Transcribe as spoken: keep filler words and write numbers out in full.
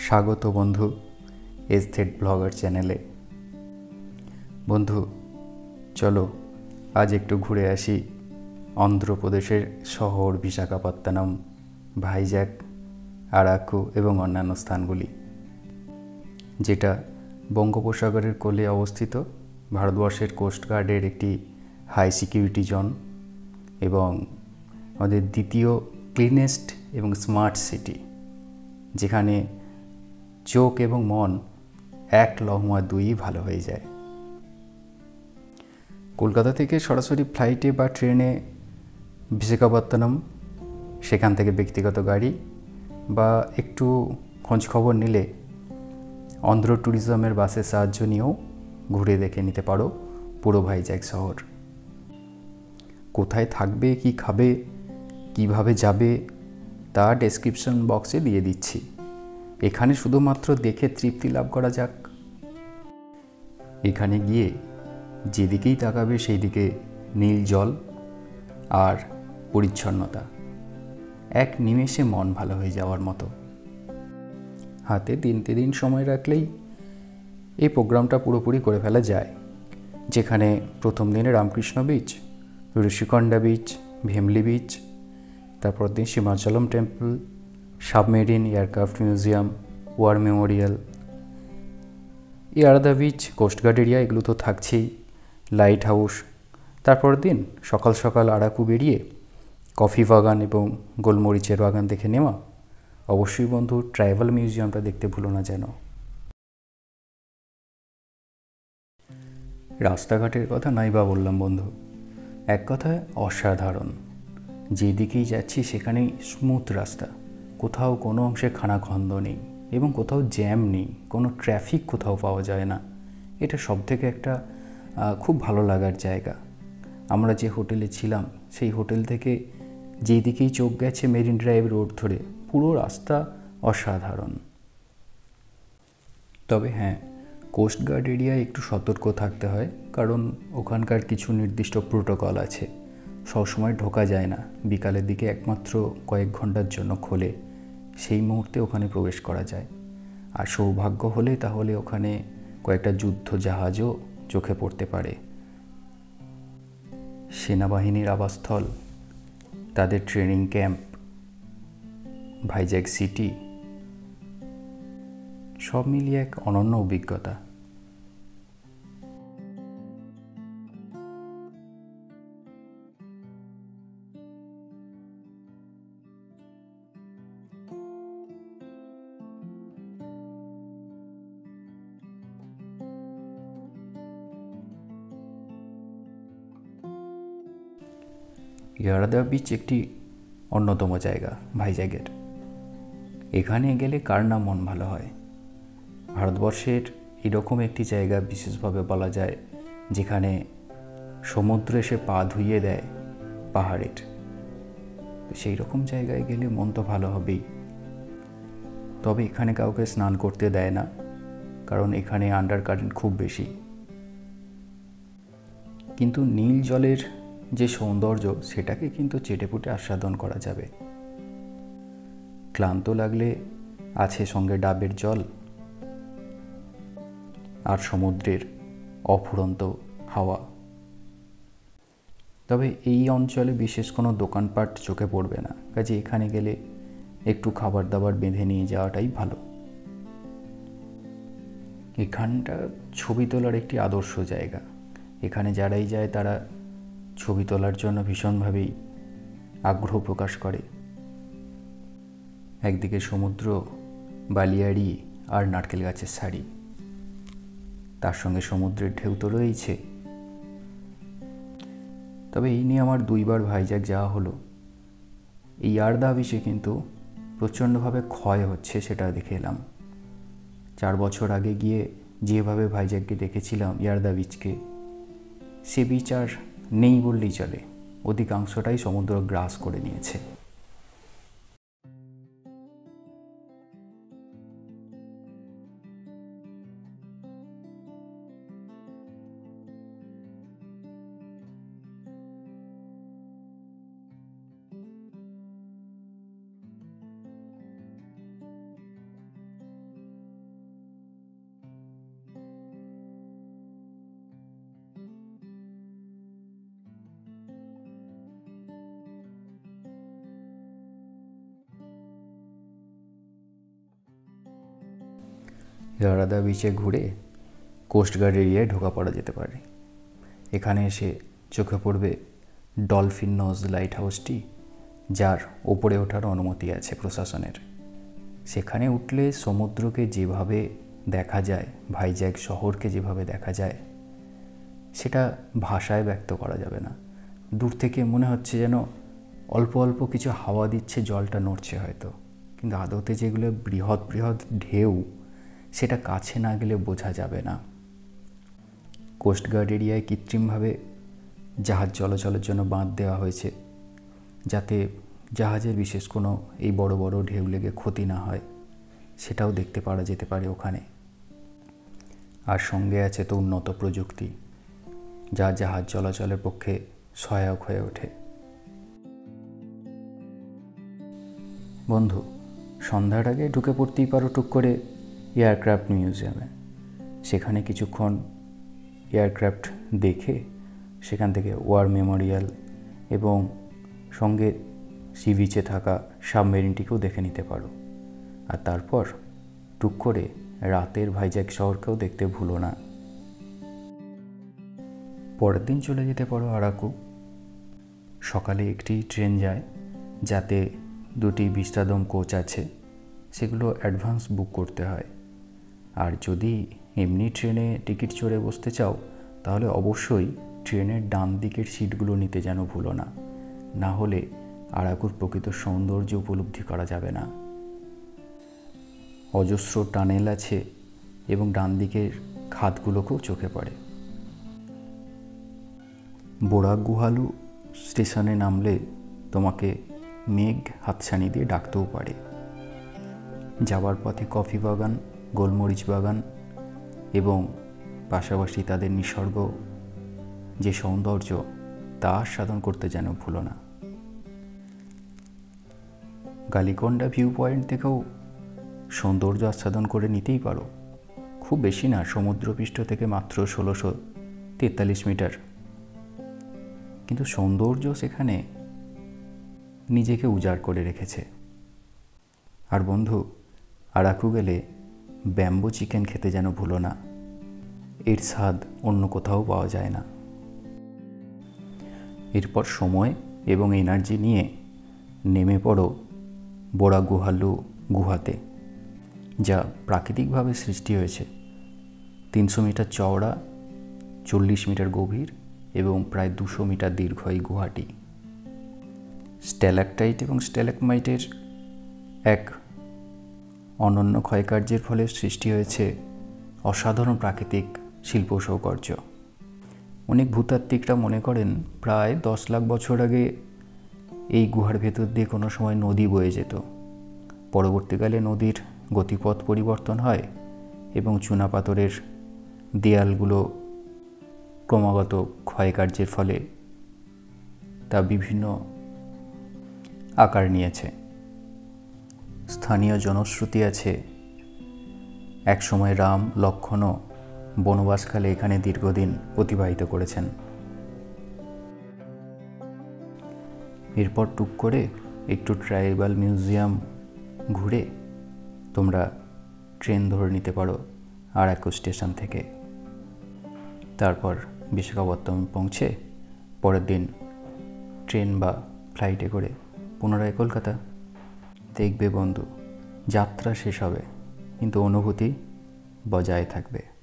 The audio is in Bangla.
স্বাগত বন্ধু এস্থেট ব্লগার চ্যানেলে। বন্ধু চলো আজ একটু ঘুরে আসি অন্ধ্রপ্রদেশের শহর বিশাখাপত্তনম, ভাইজ্যাক, আরাকু এবং অন্যান্য স্থানগুলি, যেটা বঙ্গোপসাগরের কোলে অবস্থিত, ভারতবর্ষের কোস্টগার্ডের একটি হাই সিকিউরিটি জোন এবং আমাদের দ্বিতীয় ক্লিনেস্ট এবং স্মার্ট সিটি, যেখানে চোখ এবং মন এক লহমা দুই ভালো হয়ে যায়। কলকাতা থেকে সরাসরি ফ্লাইটে বা ট্রেনে বিশাখাপত্তনম, সেখান থেকে ব্যক্তিগত গাড়ি বা একটু খোঁজ খবর নিলে অন্ধ্র ট্যুরিজমের বাসের সাহায্য নিয়েও ঘুরে দেখে নিতে পারো পুরো ভাইজ্যাক শহর। কোথায় থাকবে, কি খাবে, কিভাবে যাবে তা ডেসক্রিপশন বক্সে দিয়ে দিচ্ছি। এখানে শুধুমাত্র দেখে তৃপ্তি লাভ করা যাক। এখানে গিয়ে যেদিকেই তাকাবে সেই দিকে নীল জল আর পরিচ্ছন্নতা, এক নিমেষে মন ভালো হয়ে যাওয়ার মতো। হাতে তিনটে দিন সময় রাখলেই এই প্রোগ্রামটা পুরোপুরি করে ফেলা যায়, যেখানে প্রথম দিনে Ramakrishna beach, Rushikonda beach, Bheemili beach, তারপর দিন Simhachalam temple, submarine aircraft museum, war memorial, Yarada beach, coast guard area, এগুলো তো থাকছেই, লাইট হাউস। তারপর দিন সকাল সকাল আরাকু বেরিয়ে কফি বাগান এবং গোলমরিচের বাগান দেখে নেওয়া। অবশ্যই বন্ধু ট্রাইবাল মিউজিয়ামটা দেখতে ভুলো না যেন। রাস্তাঘাটের কথা নাই বা বললাম বন্ধু, এক কথায় অসাধারণ। যেদিকেই যাচ্ছি সেখানেই স্মুথ রাস্তা, কোথাও কোনো অংশে খানাখন্দ নেই এবং কোথাও জ্যাম নেই, কোনো ট্রাফিক কোথাও পাওয়া যায় না। এটা সব থেকে একটা খুব ভালো লাগার জায়গা। আমরা যে হোটেলে ছিলাম সেই হোটেল থেকে যেই দিকেই চোখ গেছে মেরিন ড্রাইভ রোড ধরে পুরো রাস্তা অসাধারণ। তবে হ্যাঁ, কোস্টগার্ড এরিয়ায় একটু সতর্ক থাকতে হয়, কারণ ওখানকার কিছু নির্দিষ্ট প্রোটোকল আছে। সবসময় ঢোকা যায় না, বিকালের দিকে একমাত্র কয়েক ঘন্টার জন্য খোলে, সেই মুহূর্তে ওখানে প্রবেশ করা যায়। আর সৌভাগ্য হলে তাহলে ওখানে কয়েকটা যুদ্ধ জাহাজও চোখে পড়তে পারে। সেনাবাহিনীর আবাসস্থল, তাদের ট্রেনিং ক্যাম্প, ভাইজ্যাক সিটি, সব মিলিয়ে এক অনন্য অভিজ্ঞতা। ইয়ারদা বিচ একটি অন্যতম জায়গা ভাইজ্যাগের। এখানে গেলে কার না মন ভালো হয়। ভারতবর্ষের এরকম একটি জায়গা বিশেষভাবে বলা যায়, যেখানে সমুদ্র এসে পা ধুইয়ে দেয় পাহাড়ের। সেই রকম জায়গায় গেলে মন তো ভালো হবেই। তবে এখানে কাউকে স্নান করতে দেয় না, কারণ এখানে আন্ডার কারেন্ট খুব বেশি। কিন্তু নীল জলের যে সৌন্দর্য সেটাকে কিন্তু চেটেপুটে আস্বাদন করা যাবে। ক্লান্ত লাগলে আছে সঙ্গে ডাবের জল আর সমুদ্রের অফুরন্ত হাওয়া। তবে এই অঞ্চলে বিশেষ কোনো দোকানপাট চোখে পড়বে না, কাজে এখানে গেলে একটু খাবার দাবার বেঁধে নিয়ে যাওয়াটাই ভালো। এখানটা ছবি তোলার একটি আদর্শ জায়গা। এখানে যারাই যায় তারা ছবি তোলার জন্য ভীষণভাবেই আগ্রহ প্রকাশ করে। একদিকে সমুদ্র, বালিয়াড়ি আর নারকেল গাছের সারি, তার সঙ্গে সমুদ্রের ঢেউ তো রয়েছে। তবে এই নিয়ে আমার দুইবার ভাইজ্যাক যাওয়া হলো। এই ইয়ারদা বিচে কিন্তু প্রচণ্ডভাবে ক্ষয় হচ্ছে, সেটা দেখে এলাম। চার বছর আগে গিয়ে যেভাবে ভাইজ্যাককে দেখেছিলাম ইয়ারদা বিচকে, সে বিচ আর নেই বললেই চলে। অধিকাংশটাই সমুদ্র গ্রাস করে নিয়েছে। রারাদা বিচে ঘুরে কোস্টগার্ড এরিয়ায় ঢোকা পড়া যেতে পারে। এখানে এসে চোখে পড়বে ডলফিন নোজ লাইট হাউসটি, যার ওপরে ওঠার অনুমতি আছে প্রশাসনের। সেখানে উঠলে সমুদ্রকে যেভাবে দেখা যায়, ভাইজ্যাগ শহরকে যেভাবে দেখা যায়, সেটা ভাষায় ব্যক্ত করা যাবে না। দূর থেকে মনে হচ্ছে যেন অল্প অল্প কিছু হাওয়া দিচ্ছে, জলটা নড়ছে হয়তো, কিন্তু আদতে যেগুলো বৃহৎ বৃহৎ ঢেউ, সেটা কাছে না গেলে বোঝা যাবে না। কোস্টগার্ড এরিয়ায় কৃত্রিমভাবে জাহাজ চলাচলের জন্য বাঁধ দেওয়া হয়েছে, যাতে জাহাজের বিশেষ কোনো এই বড় বড় ঢেউ লেগে ক্ষতি না হয়, সেটাও দেখতে পারা যেতে পারে ওখানে। আর সঙ্গে আছে তো উন্নত প্রযুক্তি, যা জাহাজ চলাচলের পক্ষে সহায়ক হয়ে ওঠে। বন্ধু, সন্ধ্যার আগে ঢুকে পড়তেই পারো টুক করে এয়ারক্রাফট মিউজিয়ামে। সেখানে কিছুক্ষণ এয়ারক্রাফট দেখে সেখান থেকে ওয়ার মেমোরিয়াল এবং সঙ্গে সি বিচে থাকা সাবমেরিনটিকেও দেখে নিতে পারো। আর তারপর টুক করে রাতের ভাইজ্যাগ শহরকেও দেখতে ভুলো না। পরের দিন চলে যেতে পারো আরাকু। সকালে একটি ট্রেন যায়, যাতে দুটি বিস্তাদম কোচ আছে, সেগুলো অ্যাডভান্স বুক করতে হয়। আর যদি এমনি ট্রেনে টিকিট চড়ে বসতে চাও, তাহলে অবশ্যই ট্রেনের ডান দিকের সিটগুলো নিতে যেন ভুলো না, না হলে আরাকুর প্রকৃত সৌন্দর্য উপলব্ধি করা যাবে না। অজস্র টানেল আছে এবং ডান দিকের খাতগুলোকেও চোখে পড়ে। বোরাক গুহালু স্টেশনে নামলে তোমাকে মেঘ হাতছানি দিয়ে ডাকতেও পারে। যাওয়ার পথে কফি বাগান, গোলমরিচ বাগান এবং পাশাপাশি তাদের নিসর্গ যে সৌন্দর্য, তা আস্বাদন করতে যেন ভুলো না। গালিকোন্ডা ভিউ পয়েন্ট থেকেও সৌন্দর্য আস্বাদন করে নিতেই পারো। খুব বেশি না, সমুদ্রপৃষ্ঠ থেকে মাত্র ষোলোশো তেতাল্লিশ মিটার, কিন্তু সৌন্দর্য সেখানে নিজেকে উজাড় করে রেখেছে। আর বন্ধু, আরাকু গেলে ব্যাম্বো চিকেন খেতে যেন ভুলো না, এর স্বাদ অন্য কোথাও পাওয়া যায় না। এরপর সময় এবং এনার্জি নিয়ে নেমে পড়ো বোরাক গুহালু গুহাতে, যা প্রাকৃতিকভাবে সৃষ্টি হয়েছে। তিনশো মিটার চওড়া, চল্লিশ মিটার গভীর এবং প্রায় দুশো মিটার দীর্ঘ এই গুহাটি স্ট্যালাকটাইট এবং স্ট্যালাকমাইটের এক অনন্য ক্ষয়কার্যের ফলে সৃষ্টি হয়েছে অসাধারণ প্রাকৃতিক শিল্প সৌকর্য। অনেক ভূতাত্ত্বিকরা মনে করেন প্রায় দশ লাখ বছর আগে এই গুহার ভেতর দিয়ে কোনো সময় নদী বয়ে যেত। পরবর্তীকালে নদীর গতিপথ পরিবর্তন হয় এবং চুনাপাথরের দেয়ালগুলো ক্রমাগত ক্ষয়কার্যের ফলে তা বিভিন্ন আকার নিয়েছে। স্থানীয় জনশ্রুতি আছে, একসময় রাম লক্ষ্মণও বনবাসকালে এখানে দীর্ঘদিন অতিবাহিত করেছেন। এরপর টুক করে একটু ট্রাইবাল মিউজিয়াম ঘুরে তোমরা ট্রেন ধরে নিতে পারো আরাকু স্টেশন থেকে। তারপর বিশাখাপত্তনম পৌঁছে পরের দিন ট্রেন বা ফ্লাইটে করে পুনরায় কলকাতা। দেখবে বন্ধু, যাত্রা শেষ হবে কিন্তু অনুভূতি বজায় থাকবে।